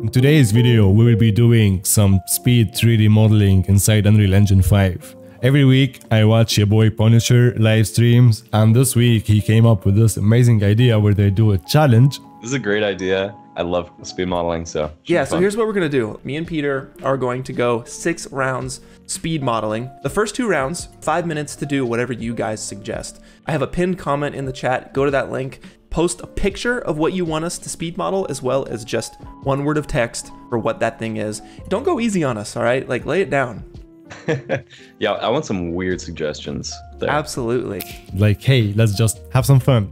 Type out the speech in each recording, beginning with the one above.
In today's video, we will be doing some speed 3D modeling inside Unreal Engine 5. Every week, I watch your boy Punisher live streams, and this week he came up with this amazing idea where they do a challenge. This is a great idea. I love speed modeling, so yeah, so here's what we're gonna do. Me and Peter are going to go 6 rounds speed modeling. The first 2 rounds, 5 minutes to do whatever you guys suggest. I have a pinned comment in the chat. Go to that link, post a picture of what you want us to speed model, as well as just 1 word of text for what that thing is. Don't go easy on us, all right? Like, lay it down. Yeah, I want some weird suggestions there. Absolutely. Like, hey, let's just have some fun.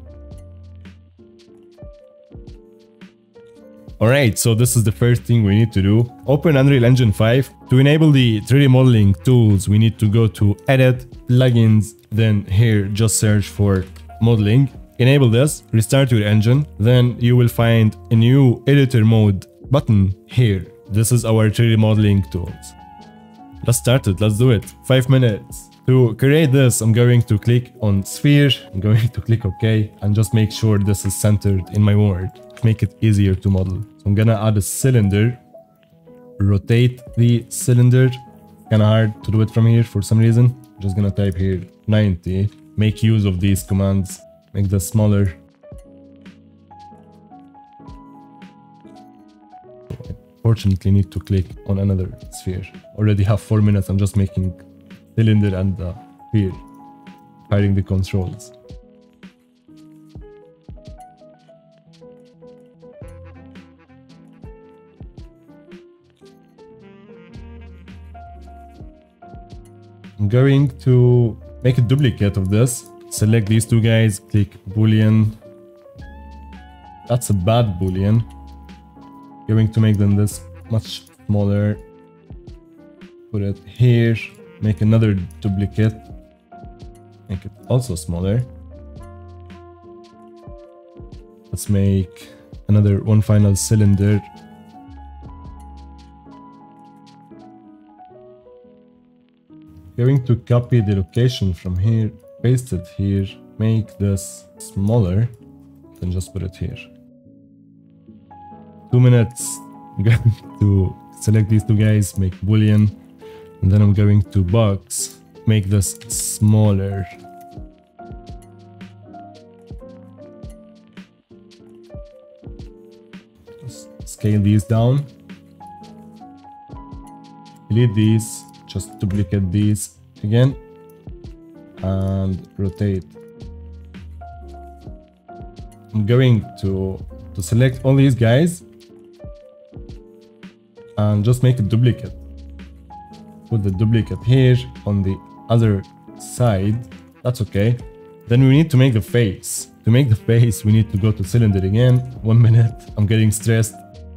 Alright, so this is the first thing we need to do. Open Unreal Engine 5. To enable the 3D modeling tools, we need to go to Edit, Plugins, then here just search for Modeling. Enable this, restart your engine, then you will find a new Editor Mode button here. This is our 3D modeling tools. Let's start it, let's do it. 5 minutes. To create this, I'm going to click on Sphere, I'm going to click OK, and just make sure this is centered in my world. Make it easier to model. So I'm gonna add a cylinder, rotate the cylinder. Kinda hard to do it from here for some reason. I'm just gonna type here 90. Make use of these commands. Make this smaller. Fortunately, need to click on another sphere. Already have 4 minutes. I'm just making cylinder and sphere, firing the controls. I'm going to make a duplicate of this. Select these 2 guys, click Boolean. That's a bad Boolean. Going to make them this much smaller. Put it here. Make another duplicate. Make it also smaller. Let's make one final cylinder. Going to copy the location from here, paste it here, make this smaller, then just put it here. 2 minutes. I'm going to select these 2 guys, make Boolean, and then I'm going to box, make this smaller. Just scale these down. Delete these. Just duplicate these again and rotate. I'm going to select all these guys and just make a duplicate. Put the duplicate here on the other side. That's okay. Then we need to make the face. To make the face, we need to go to cylinder again. 1 minute. I'm getting stressed.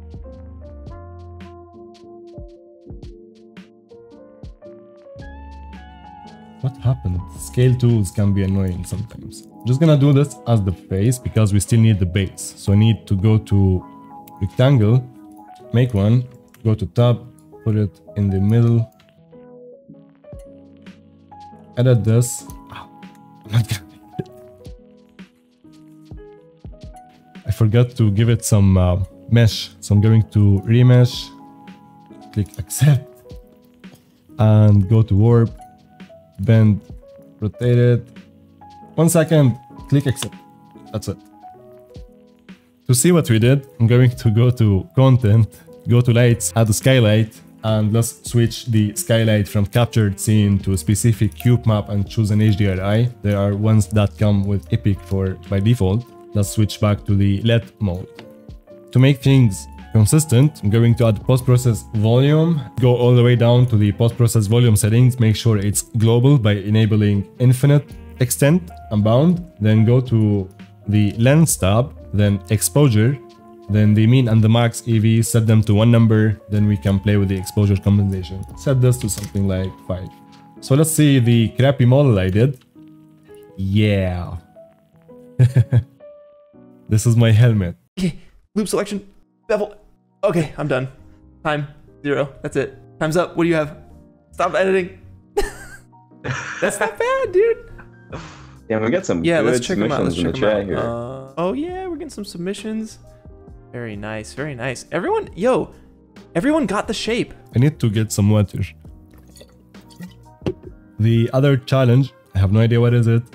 What happened? Scale tools can be annoying sometimes. I'm just gonna do this as the face because we still need the base. So I need to go to rectangle, make one, go to top, put it in the middle. Edit this. I'm not gonna make it. I forgot to give it some mesh. So I'm going to remesh, click accept, and go to warp. Bend, rotate it. 1 second, click accept. That's it. To see what we did, I'm going to go to content, go to lights, add a skylight, and let's switch the skylight from captured scene to a specific cube map and choose an HDRI. There are ones that come with Epic by default. Let's switch back to the LED mode. To make things consistent, I'm going to add post-process volume, go all the way down to the post-process volume settings, make sure it's global by enabling infinite extent and bound, then go to the lens tab, then exposure, then the mean and the max EV, set them to 1 number, then we can play with the exposure compensation. Set this to something like 5. So let's see the crappy model I did. Yeah. This is my helmet. Okay, loop selection, bevel. Okay, I'm done. Time 0. That's it. Time's up. What do you have? Stop editing. That's not bad, dude. Yeah, we got some good let's check them out. submissions in the chat here. Oh yeah, we're getting some submissions. Very nice, very nice. Everyone, yo, Everyone got the shape. I need to get some water. The other challenge, I have no idea what is it.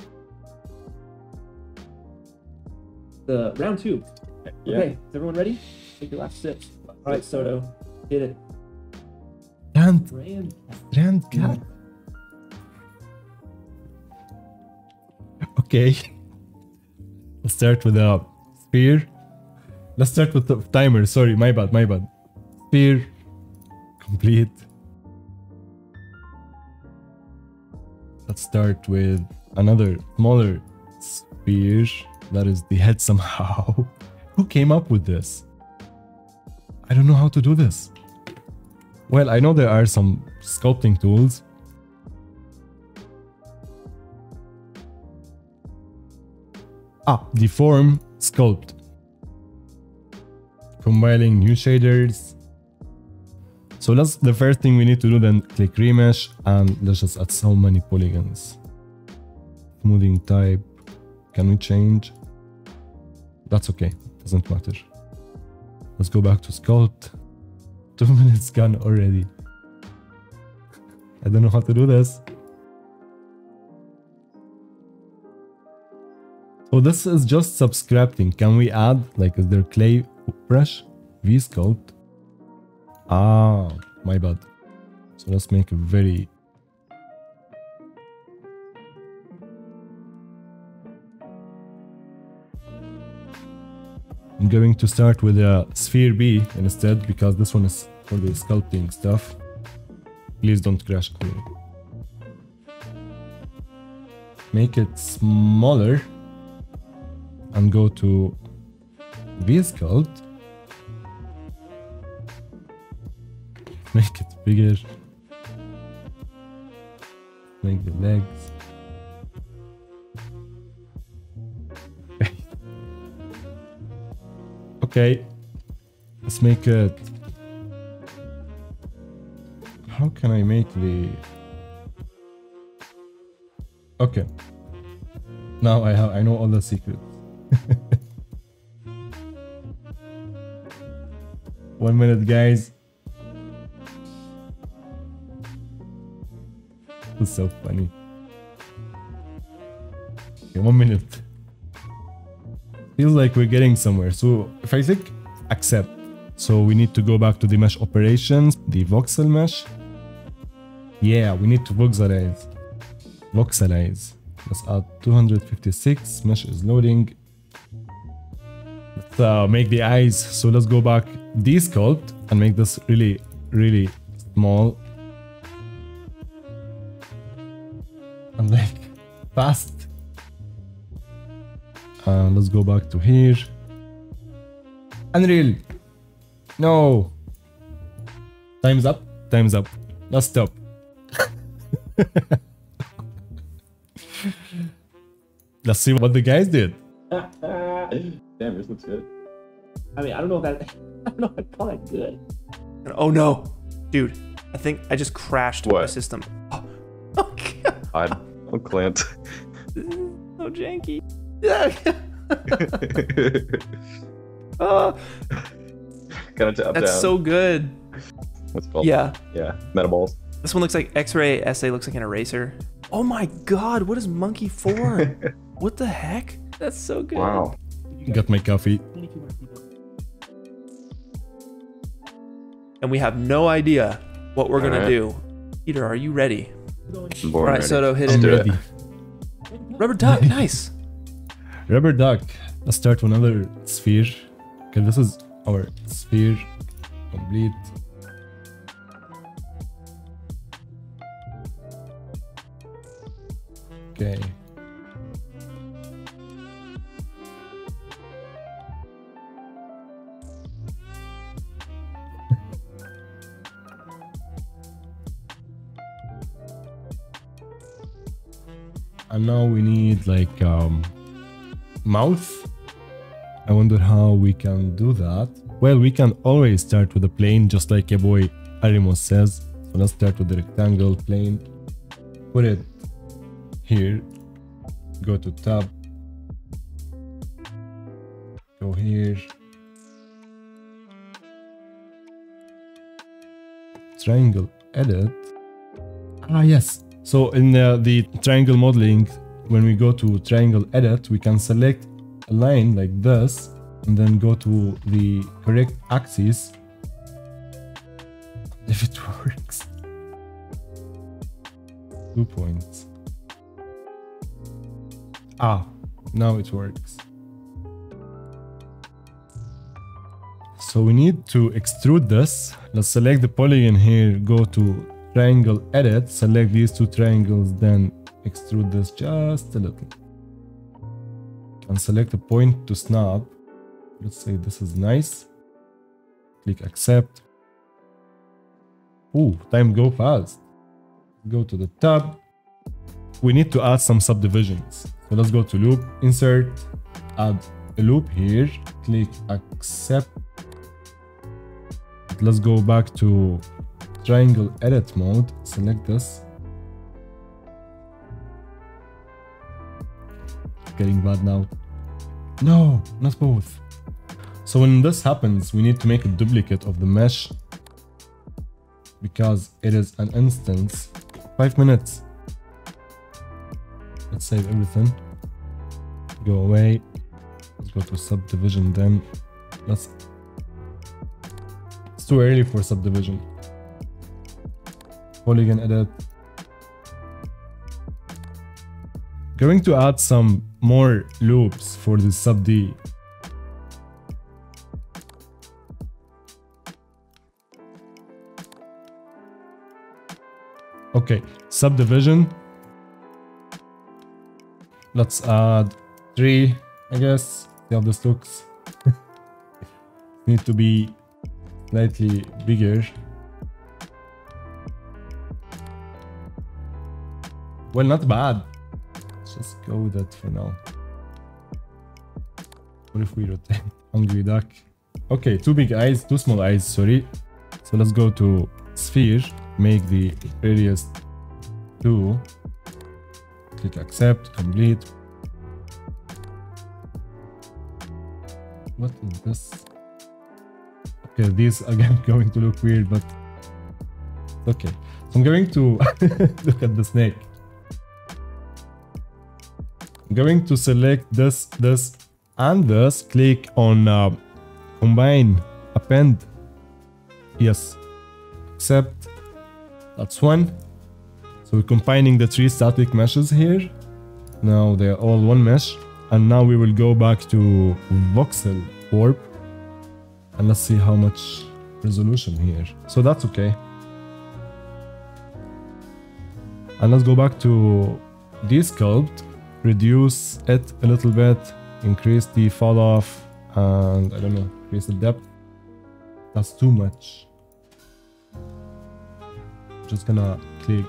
The round 2. Yeah. Okay, is everyone ready? Take your last sips. All right, Soto, hit it. Grand cat. Okay. Let's start with a spear. Let's start with the timer. Sorry, my bad. Spear. Complete. Let's start with another smaller spear. That is the head somehow. Who came up with this? I don't know how to do this. Well, I know there are some sculpting tools. Deform, sculpt. Compiling new shaders. So that's the first thing we need to do, then click remesh and let's just add so many polygons. Smoothing type. Can we change? That's okay, doesn't matter. Let's go back to sculpt. 2 minutes gone already. I don't know how to do this. So this is just subscripting. Can we add, like, is there clay brush? V-sculpt. My bad. So let's make a very... I'm going to start with a sphere B instead, because this one is for the sculpting stuff. Please don't crash me. Make it smaller and go to V-sculpt. Make it bigger. Make the legs. Okay, let's make it. How can I make the... Okay. Now I know all the secrets. 1 minute, guys. This is so funny. Okay, 1 minute. Feels like we're getting somewhere. So if I click accept, so we need to go back to the mesh operations, the voxel mesh. Yeah, we need to voxelize. Let's add 256. Mesh is loading. Let's make the eyes. So let's go back, desculpt, and make this really, really small. And like fast. Let's go back to here. Unreal. No. Time's up. Let's stop. Let's see what the guys did. Damn, yours looks good. I mean, I don't know if I'd call that good. Oh no, dude! I think I just crashed my system. Oh God. I'm Clint. So janky. Gotta tap That's down. so good. What's it called? Yeah. Yeah. Metaballs. This one looks like X-ray essay looks like an eraser. Oh my God! What is monkey for? What the heck? That's so good. Wow. Got my coffee. And we have no idea what we're gonna Alright. do. Peter, are you ready? I'm born All right, ready. Soto, hit I'm it. ready. Rubber duck, nice. Rubber duck. Let's start with another sphere. Okay, this is our sphere. Complete. Okay. And now we need like mouth. I wonder how we can do that. Well, we can always start with a plane, just like your boy Arimos says. So let's start with the rectangle plane. Put it here. Go to tab. Go here. triangle edit. Ah, yes. So in the triangle modeling, when we go to triangle edit, we can select a line like this and then go to the correct axis. If it works. 2 points. Ah, now it works. So we need to extrude this. Let's select the polygon here, go to triangle edit, select these two triangles, then extrude this just a little. And select a point to snap. Let's say this is nice. Click accept. Ooh, time go fast. Go to the tab. We need to add some subdivisions. So let's go to loop, insert, add a loop here, click accept. Let's go back to triangle edit mode, select this. Getting bad now. No, not both. So when this happens, we need to make a duplicate of the mesh because it is an instance. 5 minutes. Let's save everything. Go away. Let's go to subdivision then. It's too early for subdivision. Polygon edit. Going to add some more loops for the sub D. Okay, subdivision. Let's add 3, I guess. See how this looks. Need to be slightly bigger. Well, not bad. Let's just go with that for now. What if we rotate? Hungry duck. Okay, 2 big eyes, 2 small eyes, sorry. So let's go to sphere. Make the radius 2. Click accept, complete. What is this? Okay, these again going to look weird, but okay. So I'm going to look at the snake. I'm going to select this, and this. Click on combine, append. Yes. Accept. That's one. So we're combining the 3 static meshes here. Now they're all one mesh. And now we will go back to voxel warp. And let's see how much resolution here. So that's okay. And let's go back to desculpt. Reduce it a little bit. Increase the fall off. And I don't know, increase the depth. That's too much. Just gonna click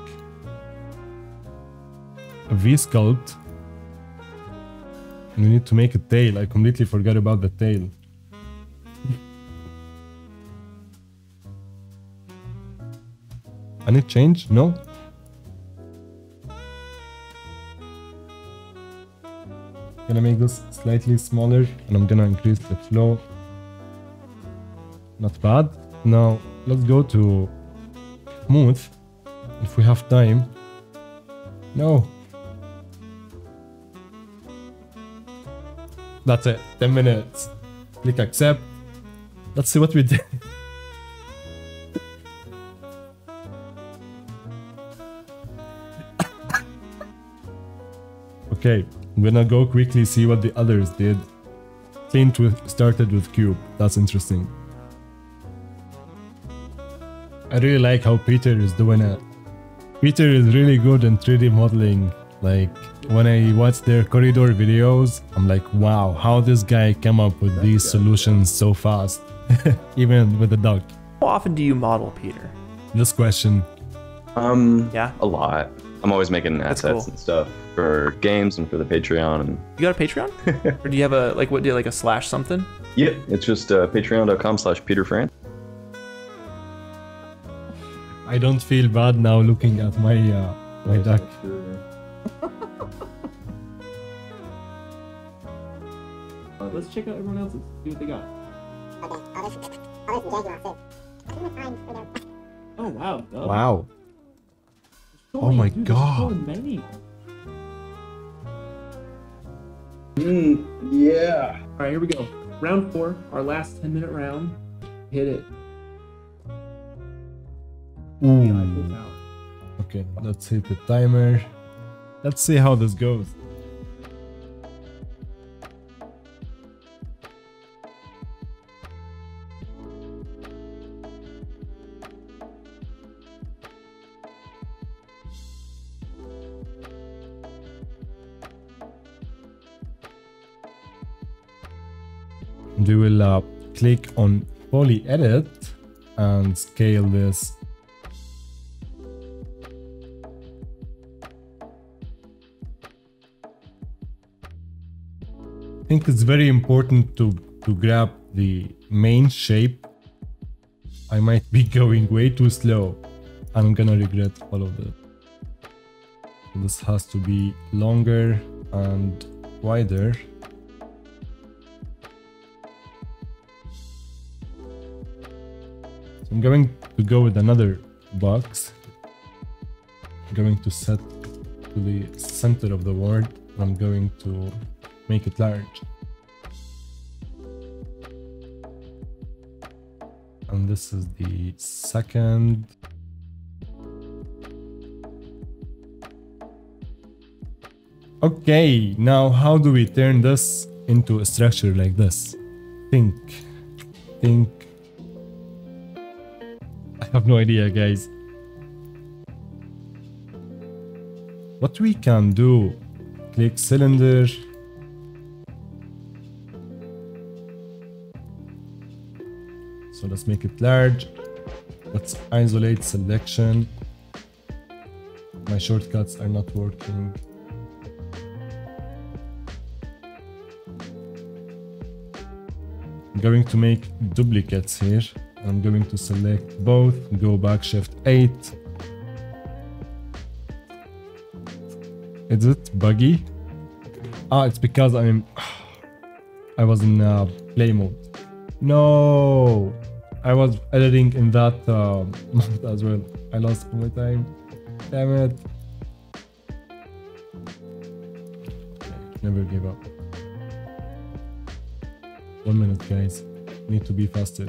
V-sculpt. And we need to make a tail. I completely forgot about the tail. Any change? No? Gonna make this slightly smaller and I'm gonna increase the flow. Not bad. Now let's go to smooth if we have time. No. That's it. 10 minutes. Click accept. Let's see what we did. Okay, I'm gonna go quickly see what the others did. Started with cube. That's interesting. I really like how Peter is doing it. Peter is really good in 3D modeling. Like, when I watch their corridor videos, I'm like, wow, how this guy came up with these solutions so fast. Even with the duck. How often do you model, Peter? This question. Yeah? A lot. I'm always making assets cool. and stuff for games and for the Patreon. And You got a Patreon? Or do you have a, like, what, do you like a slash something? yeah, it's just patreon.com/PeterFran. I don't feel bad now looking at my my duck. Let's check out everyone else's, see what they got. Oh wow. Oh. Wow. So Oh many, my dude, there's so God. many. Yeah. All right, here we go. Round 4, our last 10-minute round. Hit it. Ooh. Eiffel Tower. Okay, let's hit the timer. Let's see how this goes. We will click on poly edit and scale this. I think it's very important to grab the main shape. I might be going way too slow and I'm gonna regret all of this. So this has to be longer and wider. So I'm going to go with another box. I'm going to set to the center of the word. I'm going to make it large. And this is the second. Okay, now how do we turn this into a structure like this? Think. I have no idea, guys. What we can do, click cylinder. So let's make it large. Let's isolate selection. My shortcuts are not working. I'm going to make duplicates here. I'm going to select both, go back shift 8. Is it buggy? It's because I was in play mode. No, I was editing in that mode as well. I lost all my time. Damn it. Okay, never give up. 1 minute, guys. Need to be faster.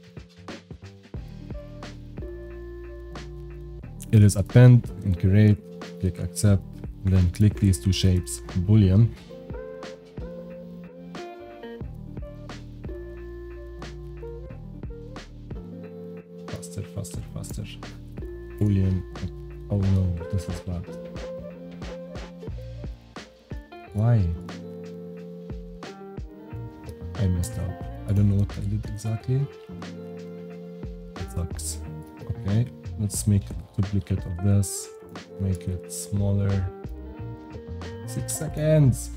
It is append and create. Click accept. And then click these two shapes. Boolean. Faster. Boolean. Oh no, this is bad. Why? I messed up. I don't know what I did exactly. It sucks. Okay, let's make a duplicate of this. Make it smaller. 6 seconds.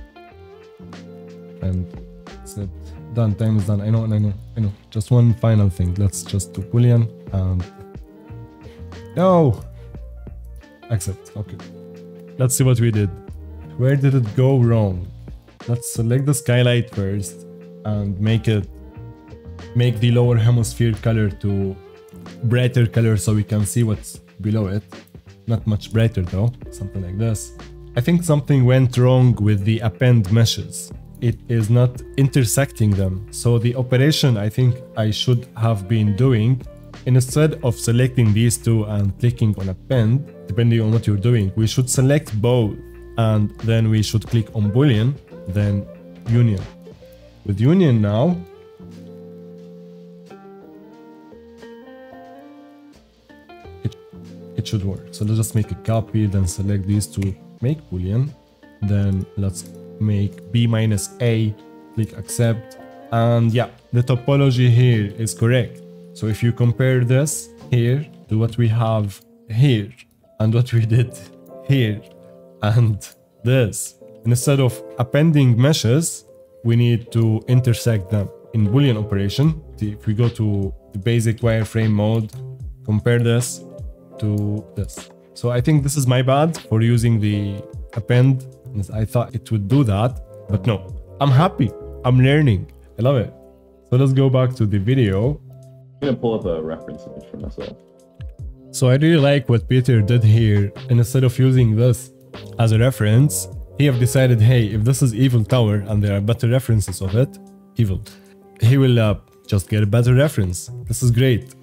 And that's it. Done. Time is done. I know. Just one final thing. Let's just do Boolean and no. Accept. Okay. Let's see what we did. Where did it go wrong? Let's select the skylight first and make the lower hemisphere color to brighter color so we can see what's below it. Not much brighter though. Something like this. I think something went wrong with the append meshes. It is not intersecting them. So the operation I think I should have been doing, instead of selecting these two and clicking on append, depending on what you're doing, we should select both and then we should click on Boolean, then union. With union now, it should work. So let's just make a copy, then select these two, make Boolean, then let's make B-A, click accept, and yeah, the topology here is correct. So if you compare this here to what we have here and what we did here and this, instead of appending meshes, we need to intersect them in Boolean operation. If we go to the basic wireframe mode, compare this to this. So I think this is my bad for using the append. I thought it would do that, but no. I'm happy. I'm learning. I love it. So let's go back to the video. I'm gonna pull up a reference image for myself. So I really like what Peter did here. And instead of using this as a reference, he have decided, hey, if this is Evil Tower and there are better references of it, evil, he will just get a better reference. This is great.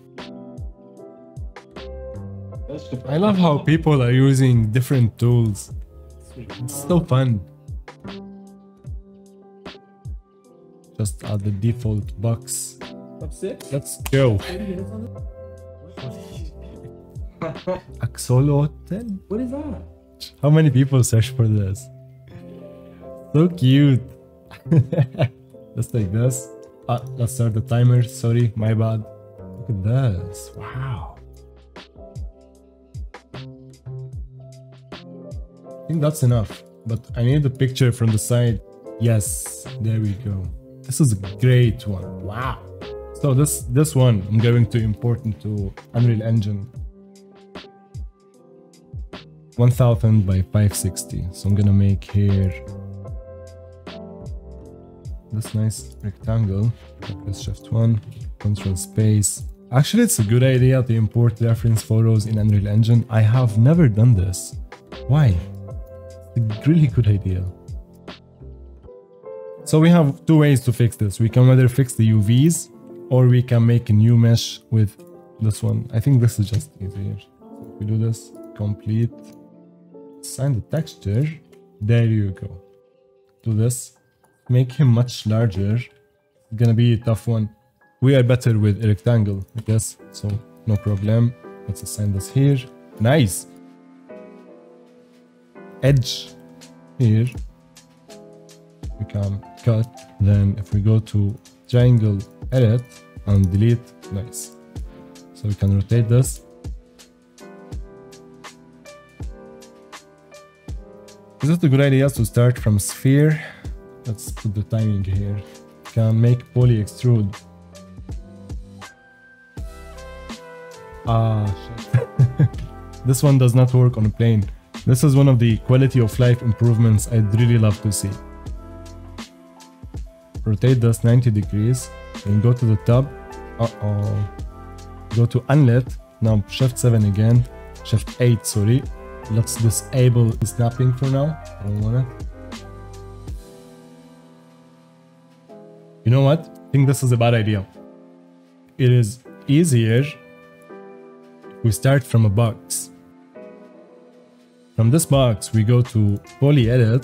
I love how people are using different tools. It's so fun. Just add the default box. Up 6? Let's go. 30 minutes on it? Axolotl? What is that? How many people search for this? So cute. Just like this. Let's start the timer. Sorry, my bad. Look at this. Wow. I think that's enough. But I need the picture from the side. Yes, there we go. This is a great one. Wow. So this one I'm going to import into Unreal Engine. 1000 by 560. So I'm gonna make here this nice rectangle. Press Shift 1, Control Space. Actually, it's a good idea to import reference photos in Unreal Engine. I have never done this. Why? It's a really good idea. So we have two ways to fix this. We can either fix the UVs or we can make a new mesh with this one. I think this is just easier. So if we do this, complete, assign the texture. There you go. Do this, make him much larger. It's gonna be a tough one. We are better with a rectangle, I guess, so no problem. Let's assign this here. Nice. Edge here. We can cut. Then if we go to triangle edit and delete, nice. So we can rotate this. Is it a good idea to start from sphere? Let's put the timing here. Can make poly extrude. Ah, shit. This one does not work on a plane. This is one of the quality of life improvements I'd really love to see. Rotate this 90 degrees and go to the top. Go to unlit. Now Shift 7 again. Shift 8, sorry. Let's disable the snapping for now. I don't want it. You know what? I think this is a bad idea. It is easier if we start from a box. From this box, we go to poly edit.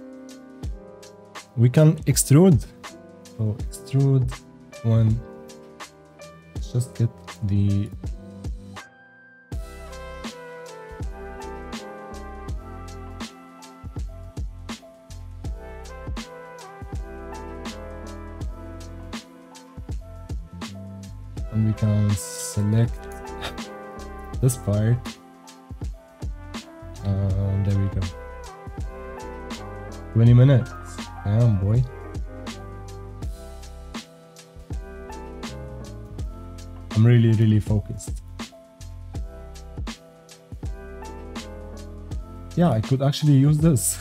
We can extrude. So extrude one. Let's just get the and we can select this part. There we go. 20 minutes. Damn, boy. I'm really focused. Yeah, I could actually use this.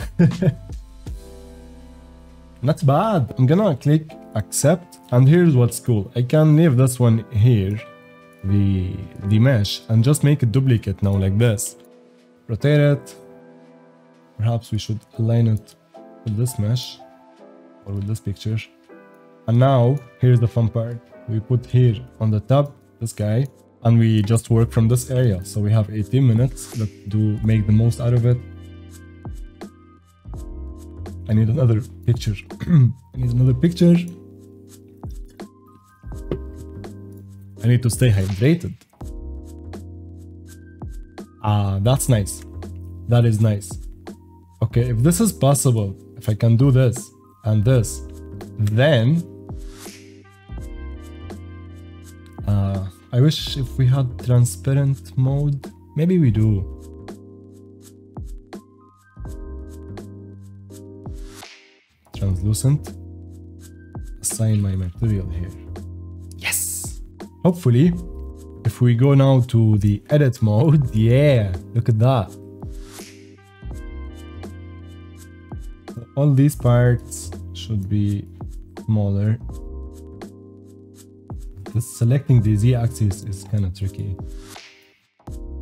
Not bad. I'm gonna click accept, and here's what's cool. I can leave this one here, the mesh, and just make a duplicate now like this. Rotate it. Perhaps we should align it with this mesh or with this picture. And now here's the fun part. We put here on the top this guy, and we just work from this area. So we have 18 minutes. Let's make the most out of it. I need another picture. I need another picture. I need to stay hydrated. Ah, that's nice. That is nice. Okay, if this is possible, if I can do this and this, then I wish if we had transparent mode. Maybe we do. Translucent. Assign my material here. Yes! Hopefully, if we go now to the edit mode, yeah, look at that. All these parts should be smaller. Selecting the Z-axis is kind of tricky.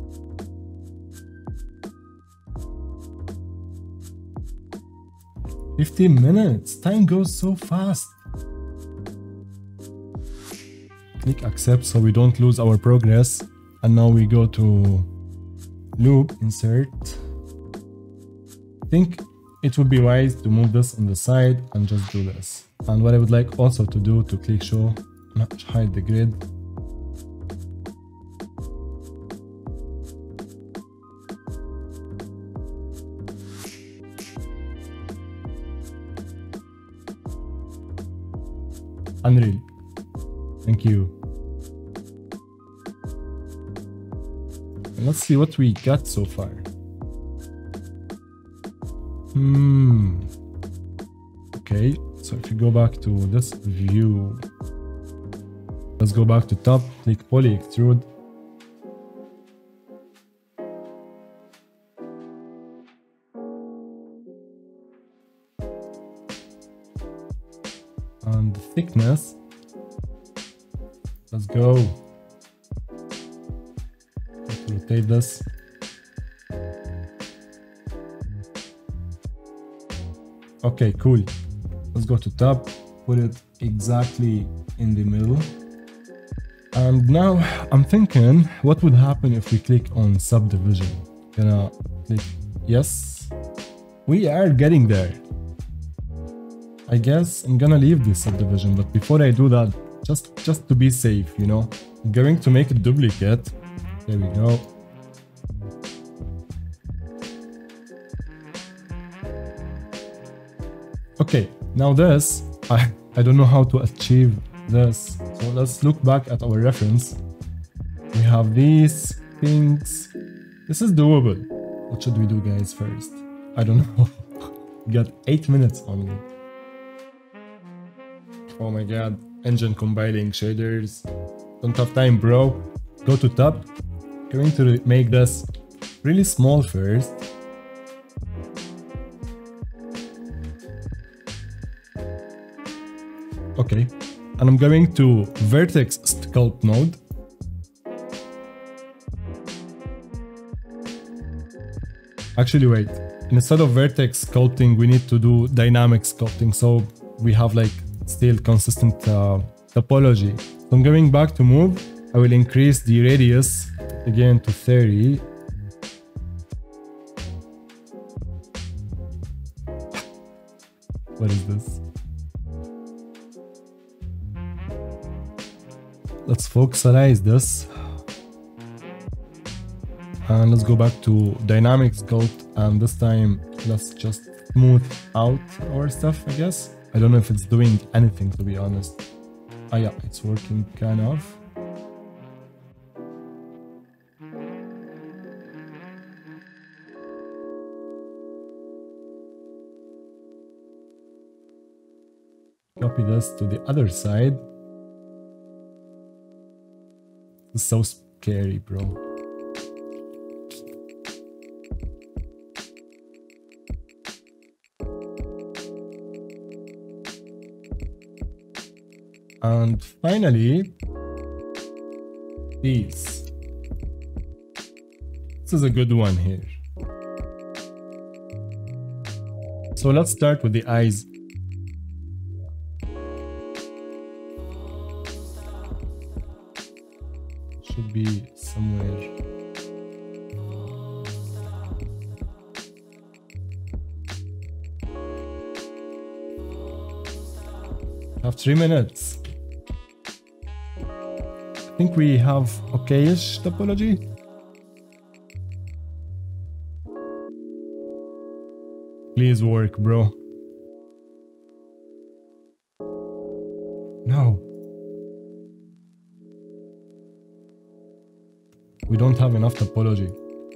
15 minutes. Time goes so fast. Click accept so we don't lose our progress. And now we go to loop, insert. I think it would be wise to move this on the side and just do this. And what I would like also to do to click show, not hide the grid. Unreal. Thank you. And let's see what we got so far. Okay, so if you go back to this view, let's go back to top, click poly extrude. And the thickness, let's go. Let's rotate this. Okay, cool. Let's go to top, put it exactly in the middle. And now I'm thinking, what would happen if we click on subdivision? Gonna click yes. We are getting there. I guess I'm gonna leave this subdivision, but before I do that, just to be safe, you know, I'm going to make a duplicate. There we go. Okay, now this, I don't know how to achieve this. So let's look back at our reference. We have these things. This is doable. What should we do, guys, first? I don't know. We got 8 minutes only. Oh my god, engine compiling shaders. Don't have time, bro. Go to top. Going to make this really small first. Okay, and I'm going to vertex sculpt node. Actually, wait. Instead of vertex sculpting, we need to do dynamic sculpting. So we have like still consistent topology. So I'm going back to move. I will increase the radius again to 30. What is this? Let's focusize this. And let's go back to dynamic sculpt, and this time let's just smooth out our stuff, I guess. I don't know if it's doing anything, to be honest. Ah yeah, it's working kind of. Copy this to the other side. This is so scary, bro. And finally, these. This is a good one here. So let's start with the eyes. Should be somewhere. I have 3 minutes. I think we have okay-ish topology. Please work, bro. No. We don't have enough topology.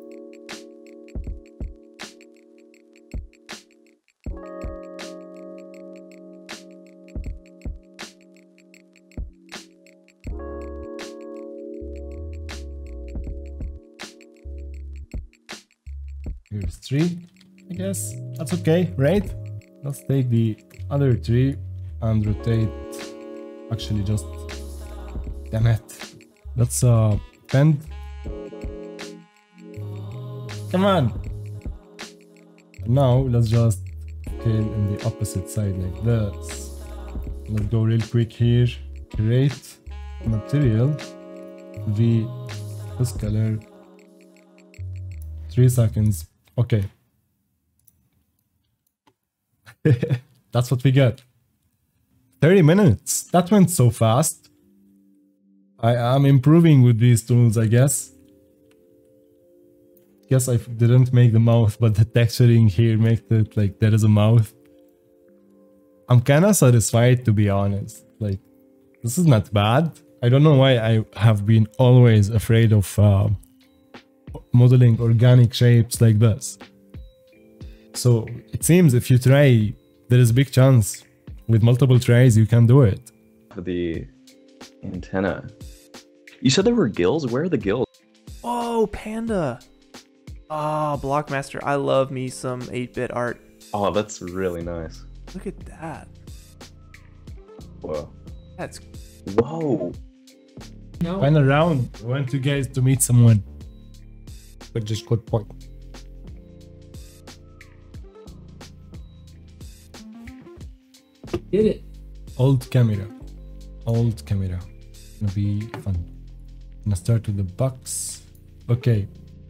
Here's 3, I guess. That's okay, right? Let's take the other 3 and rotate. Actually, just damn it. Let's bend. Come on. Now let's just scale in the opposite side like this. Let's go real quick here. Create material v this color. 3 seconds. Okay. That's what we got. 30 minutes. That went so fast. I am improving with these tools, I guess. Guess I didn't make the mouth, but the texturing here makes it like there is a mouth. I'm kind of satisfied, to be honest. Like, this is not bad. I don't know why I have been always afraid of modeling organic shapes like this. So it seems if you try, there is a big chance with multiple tries you can do it. For the antenna. You said there were gills? Where are the gills? Whoa, Panda. Ah, Blockmaster. I love me some 8-bit art. Oh, that's really nice. Look at that. Whoa. That's... Whoa. No. Final round. I want you guys to meet someone. But just good point. Did it. Old camera. Old camera. Gonna be fun. Gonna start with the box. Okay.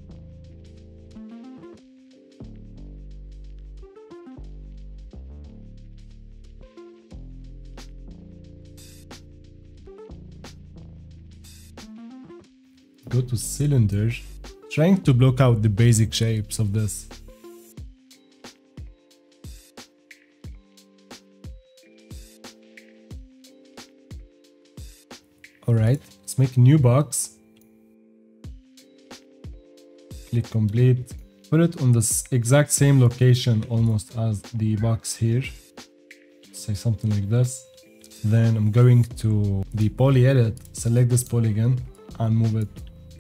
Go to cylinder. Trying to block out the basic shapes of this. Alright, let's make a new box. Click complete. Put it on the exact same location almost as the box here. Say something like this. Then I'm going to the poly edit, select this polygon and move it.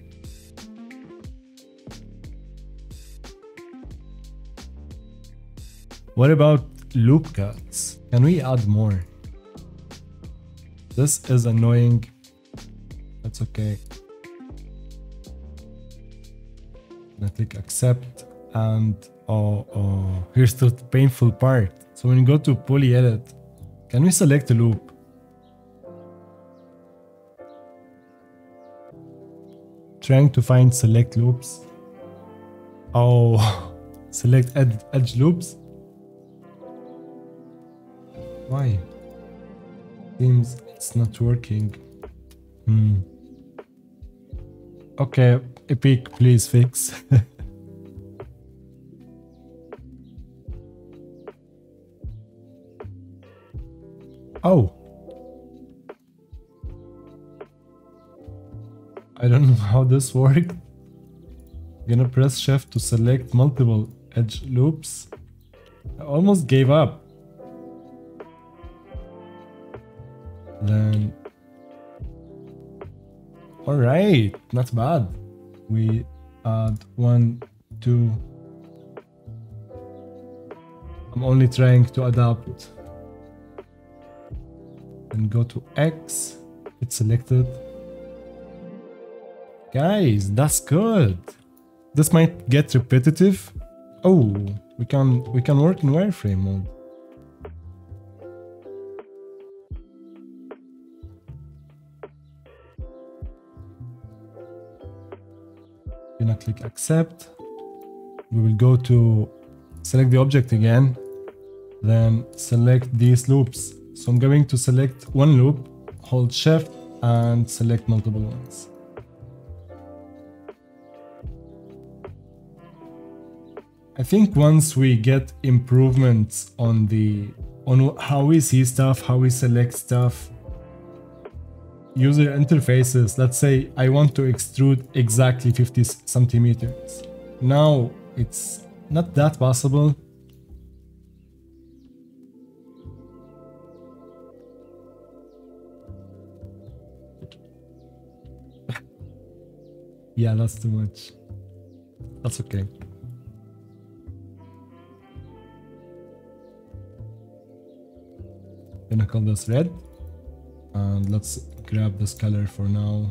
What about loop cuts? Can we add more? This is annoying. That's okay. I click accept and here's the painful part. So when you go to poly edit, can we select a loop? Trying to find select loops. Oh, select edge loops. Why? Seems it's not working. Okay, Epic, please fix. Oh. I don't know how this worked. Gonna press shift to select multiple edge loops. I almost gave up. Then, all right, not bad. We add 1, 2. I'm only trying to adapt. And go to X. It's selected. Guys, that's good. This might get repetitive. Oh, we can work in wireframe mode. Gonna click accept. We will go to select the object again, then select these loops. So I'm going to select one loop, hold shift and select multiple ones. I think once we get improvements on how we see stuff, how we select stuff, user interfaces, let's say I want to extrude exactly 50 centimeters. Now it's not that possible. Yeah, that's too much. That's okay. Gonna call this red. And let's grab this color for now.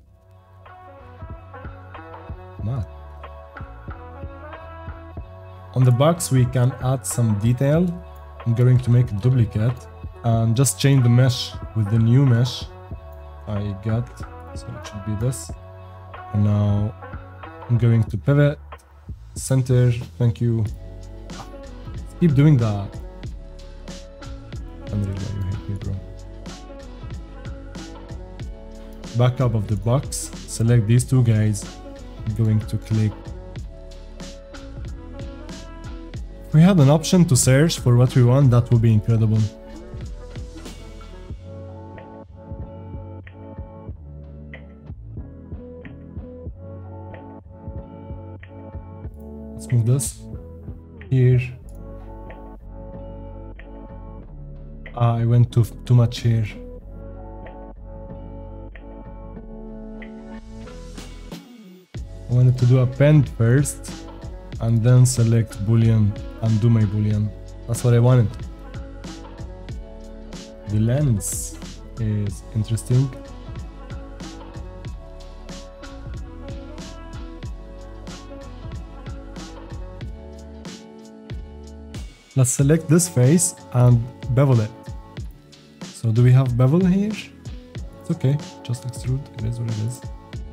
Matte. On the box, we can add some detail. I'm going to make a duplicate and just change the mesh with the new mesh I got. So it should be this. And now I'm going to pivot, center, thank you. Keep doing that. Unreal, you hate me, bro. Backup of the box, select these two guys. I'm going to click. If we had an option to search for what we want, that would be incredible. Let's move this here. I went too much here. I wanted to do append first and then select boolean and do my boolean. That's what I wanted. The lens is interesting. Let's select this face and bevel it. So do we have bevel here? It's okay, just extrude, it is what it is.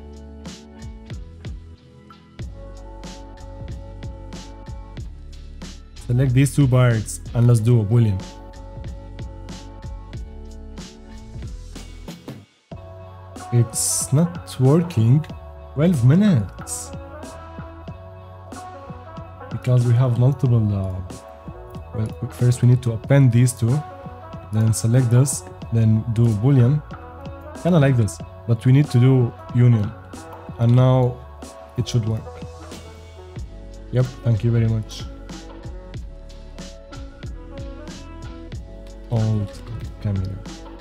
Select these two parts and let's do a boolean. It's not working. 12 minutes. Because we have multiple well, first we need to append these two, then select this, then do boolean. Kinda like this, but we need to do union. And now it should work. Yep, thank you very much. Alt camera.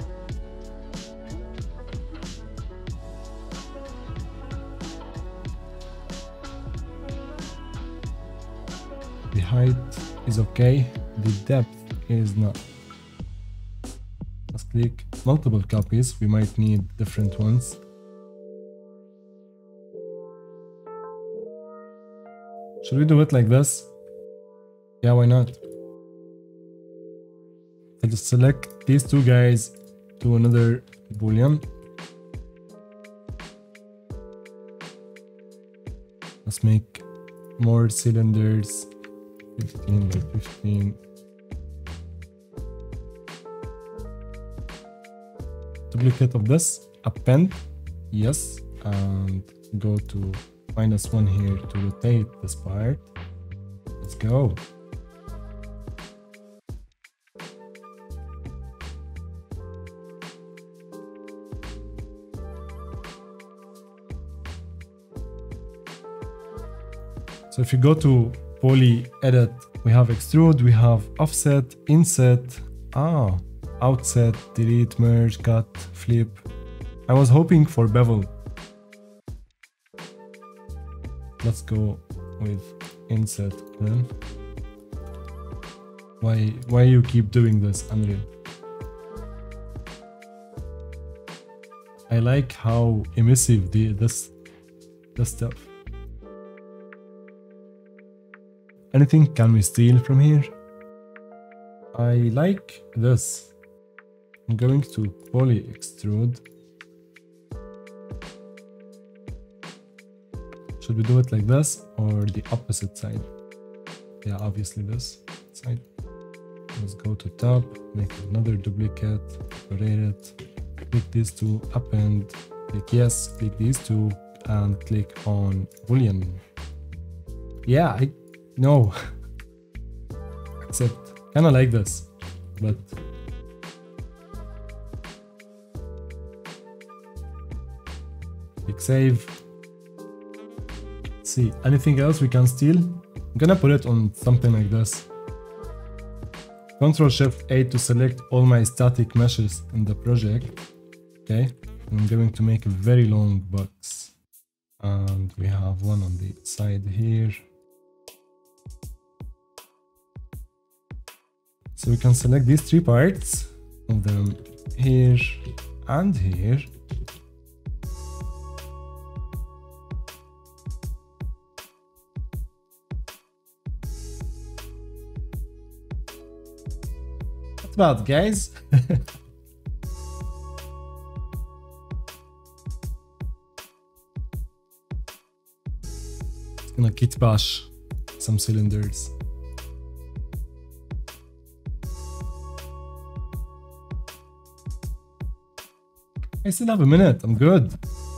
The height is okay, the depth is not. Let's click multiple copies, we might need different ones. Should we do it like this? Yeah, why not? I'll just select these two guys, do another boolean. Let's make more cylinders, 15 by 15. Duplicate of this, append, yes, and go to -1 here to rotate this part. Let's go. So if you go to poly edit, we have extrude, we have offset, inset, outset, delete, merge, cut, flip. I was hoping for bevel. Let's go with inset then. Why you keep doing this, Unreal? I like how emissive this stuff. Anything can we steal from here? I like this. I'm going to poly extrude. Should we do it like this or the opposite side? Yeah, obviously this side. Let's go to top, make another duplicate, rotate it, click these two, append, click yes, click these two, and click on boolean. Yeah, no. Accept. Kinda like this, but click save. Let's see, anything else we can steal? I'm gonna put it on something like this. Ctrl+Shift+A to select all my static meshes in the project. Okay, I'm going to make a very long box. And we have one on the side here. So we can select these three parts, move them here and here. bad, guys. It's gonna kit bash some cylinders. I still have a minute. I'm good.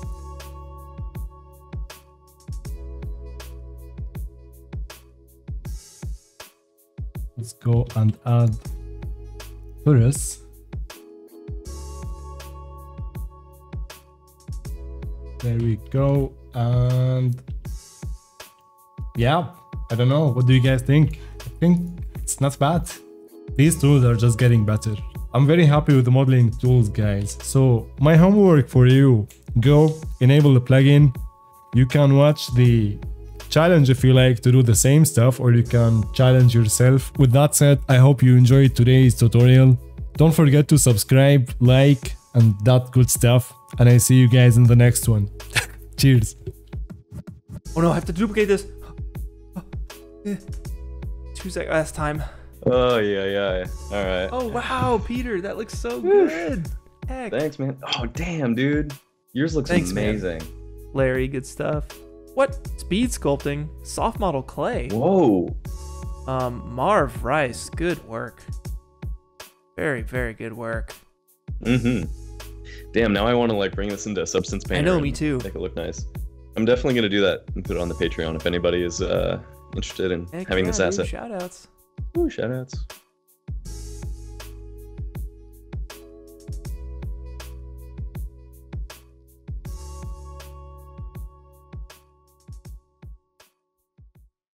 Let's go and add Turris. There we go. And yeah, I don't know. What do you guys think? I think it's not bad. These tools are just getting better. I'm very happy with the modeling tools, guys. So my homework for you, go enable the plugin. You can watch the challenge if you like to do the same stuff, or you can challenge yourself. With that said, I hope you enjoyed today's tutorial. Don't forget to subscribe, like, and that good stuff. And I see you guys in the next one. Cheers. Oh no, I have to duplicate this. 2 seconds last time. Oh, yeah. All right. Oh wow, Peter, that looks so good. Heck. Thanks, man. Oh, damn, dude. Yours looks Thanks, man. amazing. Larry, good stuff. What? Speed sculpting, soft model clay. Whoa. Marv Rice, good work. Very, very good work. Mm-hmm. Damn, now I want to like bring this into Substance Painter. I know, and me too. Make it look nice. I'm definitely gonna do that and put it on the Patreon if anybody is interested in Heck having yeah, this dude, asset. shout outs. Ooh, shout outs.